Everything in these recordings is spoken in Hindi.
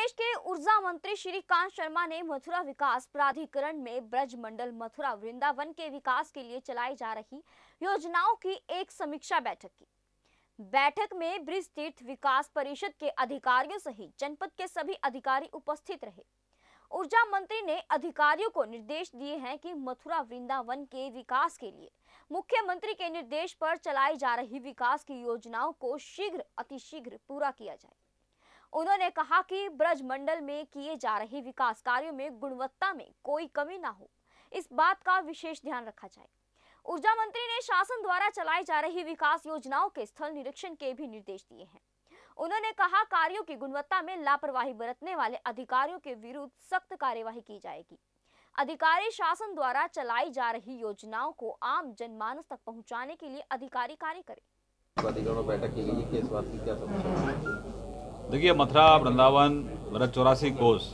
प्रदेश के ऊर्जा मंत्री श्रीकांत शर्मा ने मथुरा विकास प्राधिकरण में ब्रज मंडल मथुरा वृंदावन के विकास के लिए चलाई जा रही योजनाओं की एक समीक्षा बैठक की। बैठक में ब्रिज तीर्थ विकास परिषद के अधिकारियों सहित जनपद के सभी अधिकारी उपस्थित रहे। ऊर्जा मंत्री ने अधिकारियों को निर्देश दिए हैं कि मथुरा वृंदावन के विकास के लिए मुख्यमंत्री के निर्देश पर चलाई जा रही विकास की योजनाओं को शीघ्र अतिशीघ्र पूरा किया जाए। उन्होंने कहा कि ब्रज मंडल में किए जा रहे विकास कार्यों में गुणवत्ता में कोई कमी ना हो, इस बात का विशेष ध्यान रखा जाए। ऊर्जा मंत्री ने शासन द्वारा चलाई जा रही विकास योजनाओं के स्थल निरीक्षण के भी निर्देश दिए हैं। उन्होंने कहा कार्यों की गुणवत्ता में लापरवाही बरतने वाले अधिकारियों के विरुद्ध सख्त कार्यवाही की जाएगी। अधिकारी शासन द्वारा चलाई जा रही योजनाओं को आम जनमानस तक पहुंचाने के लिए अधिकारी कार्य करें। बैठक की गई, किस बात की क्या समस्या? देखिए, मथुरा वृंदावन ब्रज 84 कोस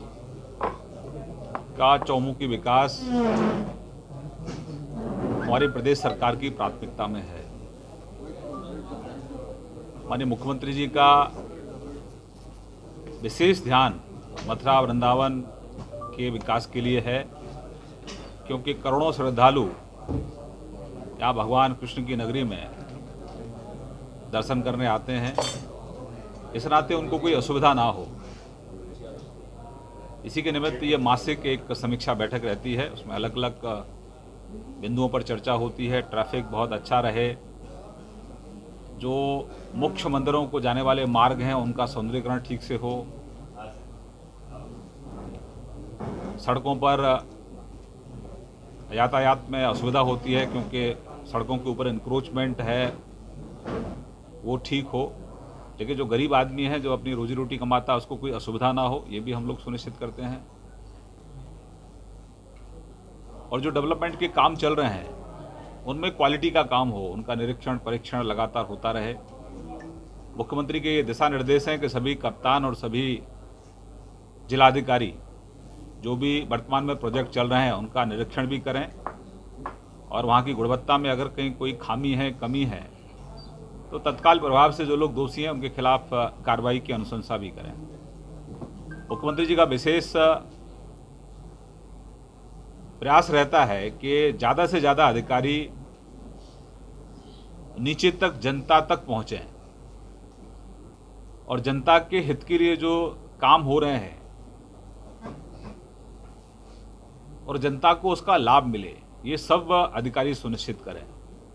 का चौमुखी विकास हमारी प्रदेश सरकार की प्राथमिकता में है। माननीय मुख्यमंत्री जी का विशेष ध्यान मथुरा वृंदावन के विकास के लिए है, क्योंकि करोड़ों श्रद्धालु यहाँ भगवान कृष्ण की नगरी में दर्शन करने आते हैं। इस नाते उनको कोई असुविधा ना हो, इसी के निमित्त ये मासिक एक समीक्षा बैठक रहती है। उसमें अलग अलग बिंदुओं पर चर्चा होती है। ट्रैफिक बहुत अच्छा रहे, जो मुख्य मंदिरों को जाने वाले मार्ग हैं उनका सौंदर्यीकरण ठीक से हो, सड़कों पर यातायात में असुविधा होती है क्योंकि सड़कों के ऊपर इंक्रोचमेंट है, वो ठीक हो। लेकिन जो गरीब आदमी है, जो अपनी रोजी रोटी कमाता है, उसको कोई असुविधा ना हो, ये भी हम लोग सुनिश्चित करते हैं। और जो डेवलपमेंट के काम चल रहे हैं उनमें क्वालिटी का काम हो, उनका निरीक्षण परीक्षण लगातार होता रहे। मुख्यमंत्री के ये दिशा निर्देश हैं कि सभी कप्तान और सभी जिलाधिकारी जो भी वर्तमान में प्रोजेक्ट चल रहे हैं उनका निरीक्षण भी करें, और वहाँ की गुणवत्ता में अगर कहीं कोई खामी है, कमी है, तो तत्काल प्रभाव से जो लोग दोषी हैं उनके खिलाफ कार्रवाई की अनुशंसा भी करें। मुख्यमंत्री जी का विशेष प्रयास रहता है कि ज़्यादा से ज़्यादा अधिकारी नीचे तक, जनता तक पहुँचें और जनता के हित के लिए जो काम हो रहे हैं और जनता को उसका लाभ मिले, ये सब अधिकारी सुनिश्चित करें।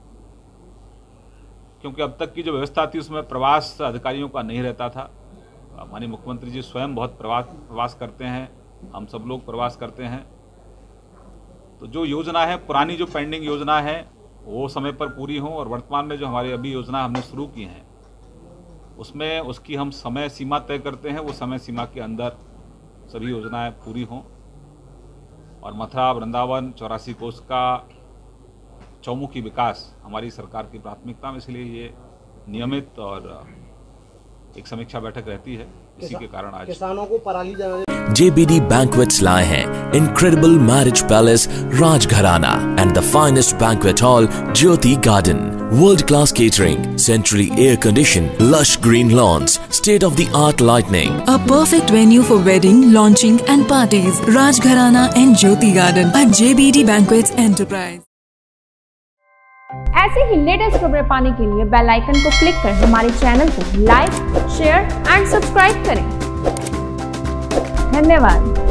क्योंकि अब तक की जो व्यवस्था थी उसमें प्रवास अधिकारियों का नहीं रहता था। माननीय मुख्यमंत्री जी स्वयं बहुत प्रवास करते हैं, हम सब लोग प्रवास करते हैं। तो जो योजना है, पुरानी जो पेंडिंग योजना है, वो समय पर पूरी हों, और वर्तमान में जो हमारी अभी योजना हमने शुरू की हैं उसमें उसकी हम समय सीमा तय करते हैं, वो समय सीमा के अंदर सभी योजनाएं पूरी हों। और मथुरा वृंदावन 84 कोस का चौमुखी विकास हमारी सरकार की प्राथमिकता में, इसलिए ये नियमित और एक समीक्षा बैठक रहती है। इसी के कारण आज किसानों को पराली JBD Banquets लाए हैं incredible marriage palace Rajgharana and the finest banquet hall Jyoti Garden. World-class catering, centrally air-conditioned, lush green lawns, state-of-the-art lighting. A perfect venue for wedding, launching and parties. Rajgharana and Jyoti Garden at JBD Banquets Enterprise. ऐसे ही लेटेस्ट खबरें पाने के लिए बेल आइकन को क्लिक कर हमारे चैनल को लाइक, शेयर एंड सब्सक्राइब करें। धन्यवाद।